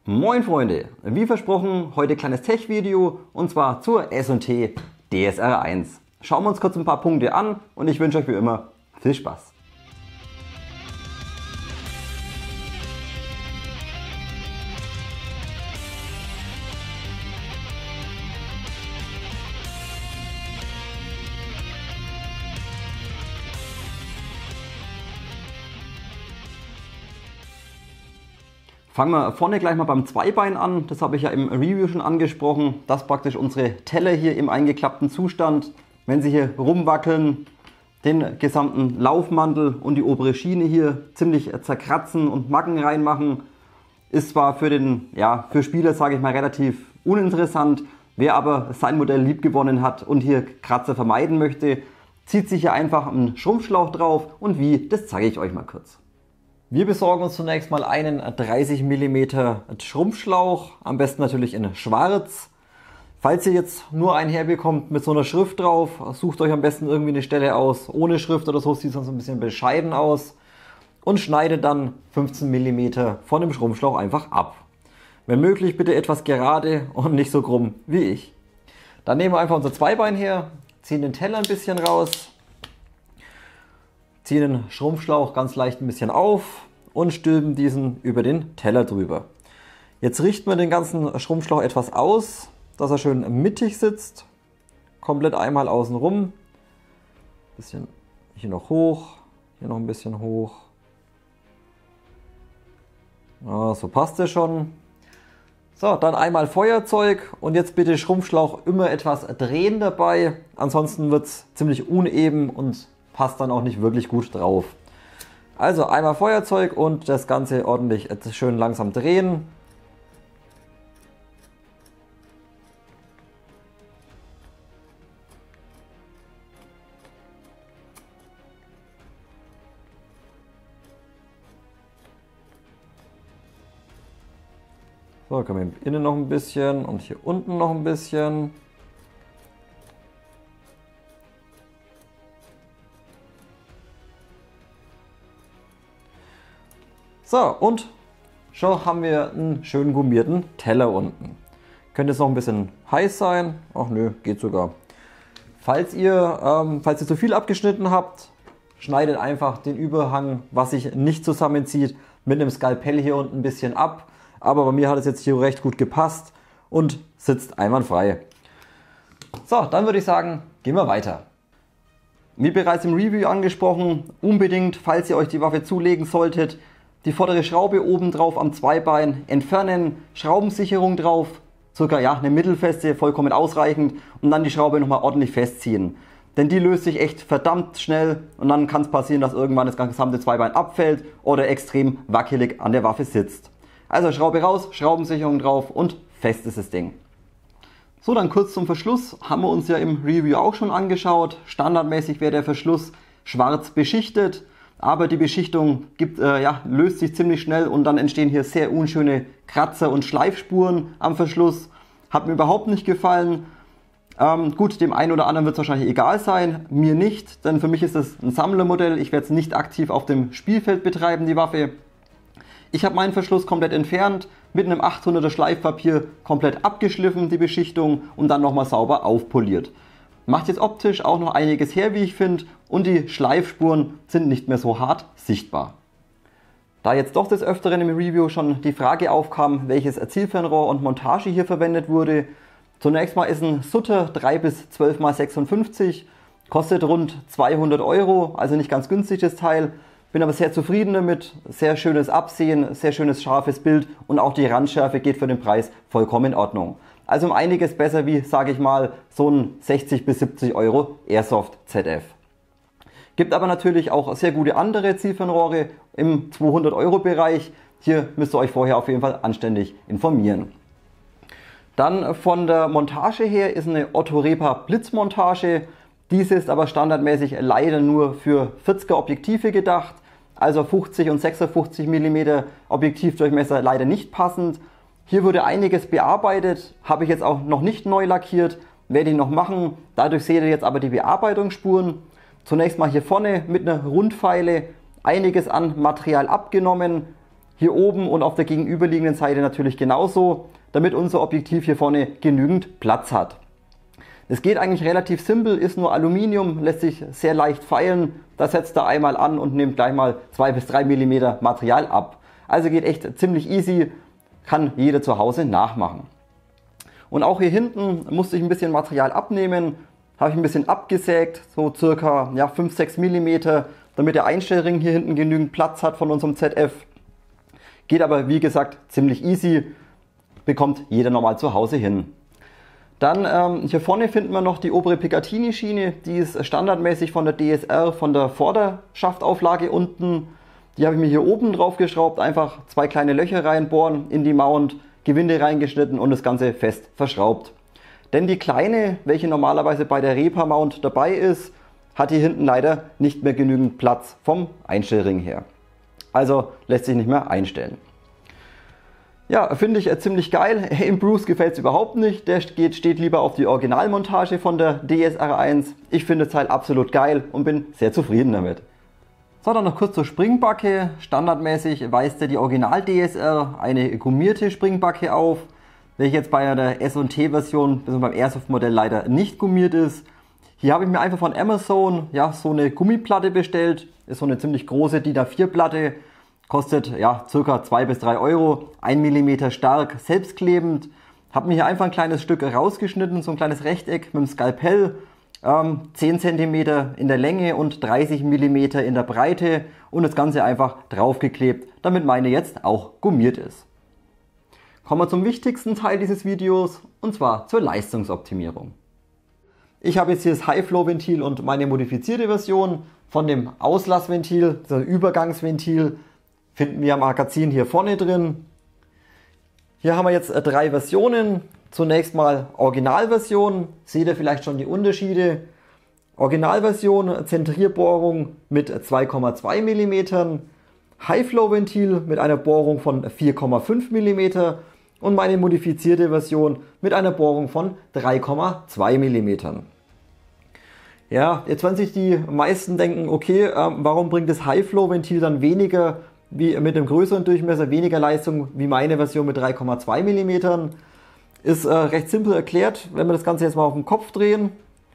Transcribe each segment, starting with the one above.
Moin Freunde, wie versprochen, heute kleines Tech-Video und zwar zur S&T DSR1. Schauen wir uns kurz ein paar Punkte an und ich wünsche euch wie immer viel Spaß. Fangen wir vorne gleich mal beim Zweibein an. Das habe ich ja im Review schon angesprochen. Das ist praktisch unsere Teller hier im eingeklappten Zustand. Wenn sie hier rumwackeln, den gesamten Laufmantel und die obere Schiene hier ziemlich zerkratzen und Macken reinmachen, ist zwar für Spieler, sage ich mal, relativ uninteressant. Wer aber sein Modell liebgewonnen hat und hier Kratzer vermeiden möchte, zieht sich hier einfach einen Schrumpfschlauch drauf und wie, das zeige ich euch mal kurz. Wir besorgen uns zunächst mal einen 30 mm Schrumpfschlauch, am besten natürlich in schwarz. Falls ihr jetzt nur einen herbekommt mit so einer Schrift drauf, sucht euch am besten irgendwie eine Stelle aus ohne Schrift oder so, sieht sonst ein bisschen bescheiden aus. Und schneidet dann 15 mm von dem Schrumpfschlauch einfach ab. Wenn möglich bitte etwas gerade und nicht so krumm wie ich. Dann nehmen wir einfach unser Zweibein her, ziehen den Teller ein bisschen raus. Ziehen den Schrumpfschlauch ganz leicht ein bisschen auf und stülpen diesen über den Teller drüber. Jetzt richten wir den ganzen Schrumpfschlauch etwas aus, dass er schön mittig sitzt. Komplett einmal außen rum. Bisschen hier noch hoch, hier noch ein bisschen hoch. Ja, so passt es schon. So, dann einmal Feuerzeug und jetzt bitte Schrumpfschlauch immer etwas drehen dabei. Ansonsten wird es ziemlich uneben und passt dann auch nicht wirklich gut drauf. Also einmal Feuerzeug und das Ganze ordentlich schön langsam drehen. So, können wir innen noch ein bisschen und hier unten noch ein bisschen. So, und schon haben wir einen schön gummierten Teller unten. Könnte jetzt noch ein bisschen heiß sein. Ach nö, geht sogar. Falls ihr zu viel abgeschnitten habt, schneidet einfach den Überhang, was sich nicht zusammenzieht, mit einem Skalpell hier unten ein bisschen ab. Aber bei mir hat es jetzt hier recht gut gepasst und sitzt einwandfrei. So, dann würde ich sagen, gehen wir weiter. Wie bereits im Review angesprochen, unbedingt, falls ihr euch die Waffe zulegen solltet, die vordere Schraube oben drauf am Zweibein entfernen, Schraubensicherung drauf, circa eine mittelfeste, vollkommen ausreichend und dann die Schraube nochmal ordentlich festziehen. Denn die löst sich echt verdammt schnell und dann kann es passieren, dass irgendwann das gesamte Zweibein abfällt oder extrem wackelig an der Waffe sitzt. Also Schraube raus, Schraubensicherung drauf und fest ist das Ding. So, dann kurz zum Verschluss, haben wir uns ja im Review auch schon angeschaut. Standardmäßig wäre der Verschluss schwarz beschichtet. Aber die Beschichtung löst sich ziemlich schnell und dann entstehen hier sehr unschöne Kratzer und Schleifspuren am Verschluss. Hat mir überhaupt nicht gefallen. Gut, dem einen oder anderen wird es wahrscheinlich egal sein, mir nicht, denn für mich ist das ein Sammlermodell. Ich werde es nicht aktiv auf dem Spielfeld betreiben, die Waffe. Ich habe meinen Verschluss komplett entfernt, mit einem 800er Schleifpapier komplett abgeschliffen, die Beschichtung, und dann nochmal sauber aufpoliert. Macht jetzt optisch auch noch einiges her, wie ich finde, und die Schleifspuren sind nicht mehr so hart sichtbar. Da jetzt doch des Öfteren im Review schon die Frage aufkam, welches Zielfernrohr und Montage hier verwendet wurde. Zunächst mal ist ein Sutter 3 bis 12 x 56, kostet rund 200 €, also nicht ganz günstig das Teil. Bin aber sehr zufrieden damit, sehr schönes Absehen, sehr schönes scharfes Bild und auch die Randschärfe geht für den Preis vollkommen in Ordnung. Also um einiges besser wie, sage ich mal, so ein 60 bis 70 € Airsoft ZF. Gibt aber natürlich auch sehr gute andere Zielfernrohre im 200 € Bereich. Hier müsst ihr euch vorher auf jeden Fall anständig informieren. Dann von der Montage her ist eine Otto Repa Blitzmontage. Diese ist aber standardmäßig leider nur für 40er Objektive gedacht. Also 50 und 56 mm Objektivdurchmesser leider nicht passend. Hier wurde einiges bearbeitet, habe ich jetzt auch noch nicht neu lackiert, werde ich noch machen. Dadurch seht ihr jetzt aber die Bearbeitungsspuren. Zunächst mal hier vorne mit einer Rundfeile einiges an Material abgenommen, hier oben und auf der gegenüberliegenden Seite natürlich genauso, damit unser Objektiv hier vorne genügend Platz hat. Es geht eigentlich relativ simpel, ist nur Aluminium, lässt sich sehr leicht feilen. Das setzt er einmal an und nimmt gleich mal 2 bis 3 mm Material ab. Also geht echt ziemlich easy, kann jeder zu Hause nachmachen. Und auch hier hinten musste ich ein bisschen Material abnehmen, habe ich ein bisschen abgesägt, so circa 5-6 mm, damit der Einstellring hier hinten genügend Platz hat von unserem ZF. Geht aber wie gesagt ziemlich easy, bekommt jeder normal zu Hause hin. Dann hier vorne finden wir noch die obere Picatinny-Schiene, die ist standardmäßig von der DSR, von der Vorderschaftauflage unten. Die habe ich mir hier oben drauf geschraubt, einfach 2 kleine Löcher reinbohren in die Mount, Gewinde reingeschnitten und das Ganze fest verschraubt. Denn die kleine, welche normalerweise bei der Repa-Mount dabei ist, hat hier hinten leider nicht mehr genügend Platz vom Einstellring her. Also lässt sich nicht mehr einstellen. Ja, finde ich ziemlich geil. Im Bruce gefällt es überhaupt nicht. Der steht lieber auf die Originalmontage von der DSR1. Ich finde das Teil absolut geil und bin sehr zufrieden damit. So, dann noch kurz zur Springbacke. Standardmäßig weist ja die Original DSR eine gummierte Springbacke auf, welche jetzt bei der S&T-Version, also beim Airsoft-Modell leider nicht gummiert ist. Hier habe ich mir einfach von Amazon so eine Gummiplatte bestellt. Ist so eine ziemlich große DIN A4-Platte. Kostet ca. 2 bis 3 Euro, 1 mm stark, selbstklebend. Habe mir hier einfach ein kleines Stück rausgeschnitten, so ein kleines Rechteck mit dem Skalpell. 10 cm in der Länge und 30 mm in der Breite und das Ganze einfach draufgeklebt, damit meine jetzt auch gummiert ist. Kommen wir zum wichtigsten Teil dieses Videos und zwar zur Leistungsoptimierung. Ich habe jetzt hier das High-Flow-Ventil und meine modifizierte Version von dem Auslassventil, das Übergangsventil, finden wir am Magazin hier vorne drin. Hier haben wir jetzt 3 Versionen. Zunächst mal Originalversion, seht ihr vielleicht schon die Unterschiede. Originalversion Zentrierbohrung mit 2,2 mm, High-Flow-Ventil mit einer Bohrung von 4,5 mm und meine modifizierte Version mit einer Bohrung von 3,2 mm. Ja, jetzt werden sich die meisten denken, okay, warum bringt das High-Flow-Ventil dann weniger wie mit einem größeren Durchmesser, weniger Leistung wie meine Version mit 3,2 mm? Ist recht simpel erklärt, wenn wir das Ganze jetzt mal auf den Kopf drehen.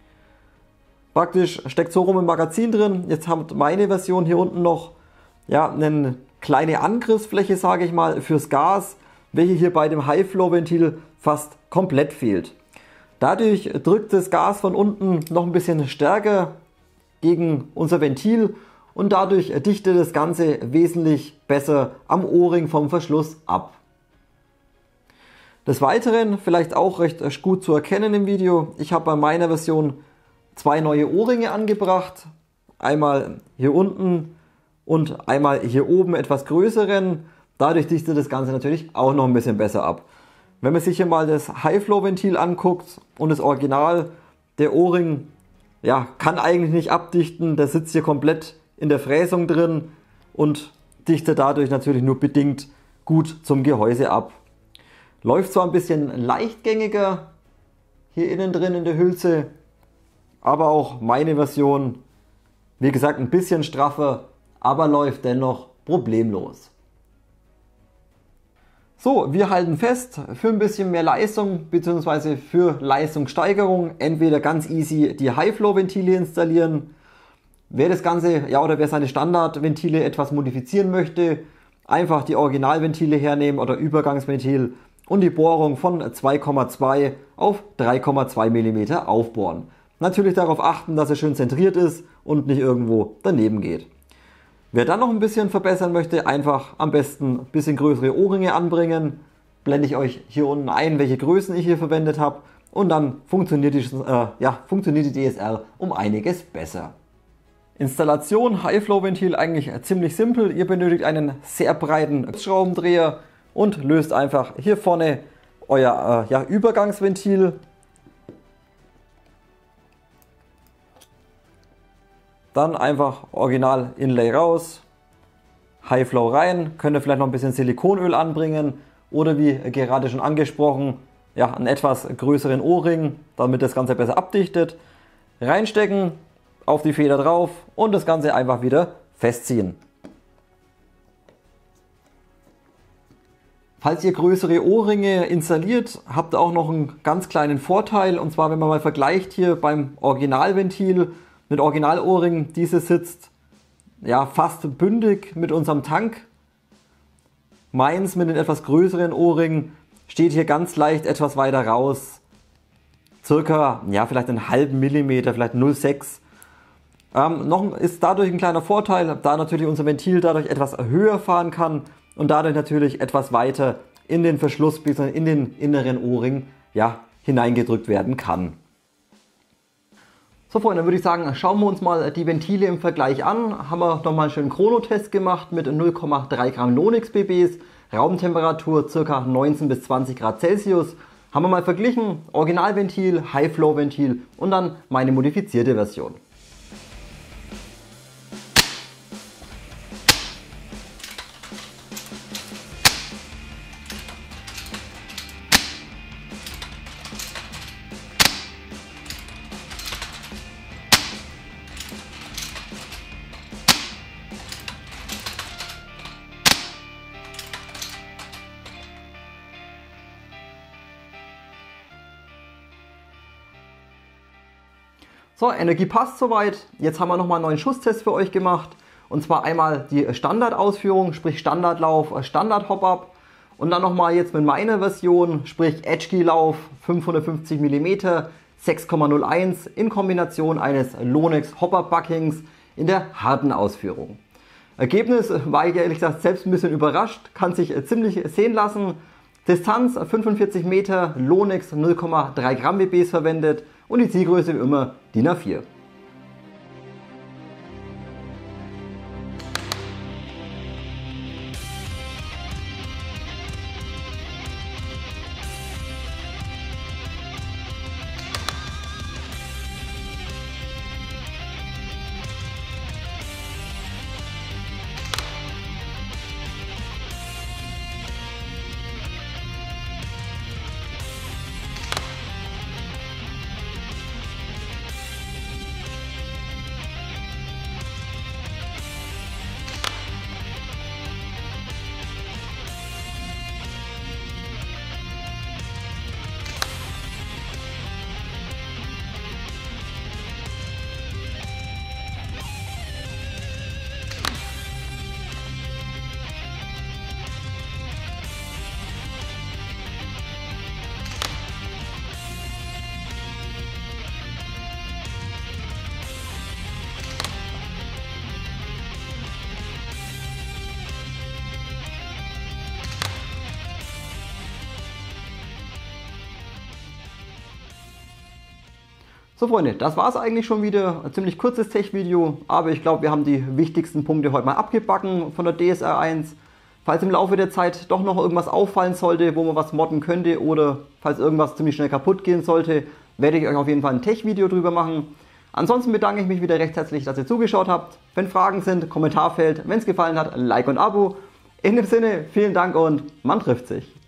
Praktisch steckt so rum im Magazin drin. Jetzt hat meine Version hier unten noch eine kleine Angriffsfläche, sage ich mal, fürs Gas, welche hier bei dem High-Flow-Ventil fast komplett fehlt. Dadurch drückt das Gas von unten noch ein bisschen stärker gegen unser Ventil und dadurch dichtet das Ganze wesentlich besser am O-Ring vom Verschluss ab. Des Weiteren, vielleicht auch recht gut zu erkennen im Video, ich habe bei meiner Version 2 neue O-Ringe angebracht. Einmal hier unten und einmal hier oben etwas größeren. Dadurch dichtet das Ganze natürlich auch noch ein bisschen besser ab. Wenn man sich hier mal das High-Flow-Ventil anguckt und das Original, der O-Ring kann eigentlich nicht abdichten. Der sitzt hier komplett in der Fräsung drin und dichtet dadurch natürlich nur bedingt gut zum Gehäuse ab. Läuft zwar ein bisschen leichtgängiger hier innen drin in der Hülse, aber auch meine Version, wie gesagt, ein bisschen straffer, aber läuft dennoch problemlos. So, wir halten fest, für ein bisschen mehr Leistung bzw. für Leistungssteigerung entweder ganz easy die High-Flow-Ventile installieren. Wer das Ganze oder wer seine Standardventile etwas modifizieren möchte, einfach die Originalventile hernehmen oder Übergangsventil und die Bohrung von 2,2 auf 3,2 mm aufbohren. Natürlich darauf achten, dass er schön zentriert ist und nicht irgendwo daneben geht. Wer dann noch ein bisschen verbessern möchte, einfach am besten ein bisschen größere O-Ringe anbringen. Blende ich euch hier unten ein, welche Größen ich hier verwendet habe und dann funktioniert die DSR um einiges besser. Installation High-Flow-Ventil eigentlich ziemlich simpel. Ihr benötigt einen sehr breiten Schraubendreher und löst einfach hier vorne euer Übergangsventil. Dann einfach Original Inlay raus, High Flow rein, könnt ihr vielleicht noch ein bisschen Silikonöl anbringen oder wie gerade schon angesprochen, einen etwas größeren O-Ring, damit das Ganze besser abdichtet. Reinstecken, auf die Feder drauf und das Ganze einfach wieder festziehen. Falls ihr größere Ohrringe installiert, habt ihr auch noch einen ganz kleinen Vorteil. Und zwar, wenn man mal vergleicht hier beim Originalventil mit Originalohrring, dieses sitzt ja fast bündig mit unserem Tank. Meins mit den etwas größeren Ohrringen steht hier ganz leicht etwas weiter raus. Circa, ja, vielleicht einen halben Millimeter, vielleicht 0,6. Noch ist dadurch ein kleiner Vorteil, da natürlich unser Ventil dadurch etwas höher fahren kann und dadurch natürlich etwas weiter in den Verschluss bzw. in den inneren Ohrring hineingedrückt werden kann. So Freunde, dann würde ich sagen, schauen wir uns mal die Ventile im Vergleich an. Haben wir nochmal einen schönen Chronotest gemacht mit 0,3 Gramm Lonix BBs, Raumtemperatur ca. 19 bis 20 Grad Celsius. Haben wir mal verglichen, Originalventil, High-Flow-Ventil und dann meine modifizierte Version. So, Energie passt soweit. Jetzt haben wir nochmal einen neuen Schusstest für euch gemacht. Und zwar einmal die Standardausführung, sprich Standardlauf, Standard-Hop-Up. Und dann nochmal jetzt mit meiner Version, sprich Edge-Key-Lauf, 550 mm, 6,01 in Kombination eines Lonix Hop-Up-Buckings in der harten Ausführung. Ergebnis war ich ehrlich gesagt selbst ein bisschen überrascht, kann sich ziemlich sehen lassen. Distanz 45 Meter, Lonix 0,3 Gramm BBs verwendet und die Zielgröße wie immer DIN A4. So Freunde, das war es eigentlich schon wieder. Ein ziemlich kurzes Tech-Video, aber ich glaube, wir haben die wichtigsten Punkte heute mal abgebacken von der DSR1. Falls im Laufe der Zeit doch noch irgendwas auffallen sollte, wo man was modden könnte oder falls irgendwas ziemlich schnell kaputt gehen sollte, werde ich euch auf jeden Fall ein Tech-Video drüber machen. Ansonsten bedanke ich mich wieder recht herzlich, dass ihr zugeschaut habt. Wenn Fragen sind, Kommentarfeld. Wenn es gefallen hat, Like und Abo. In dem Sinne, vielen Dank und man trifft sich.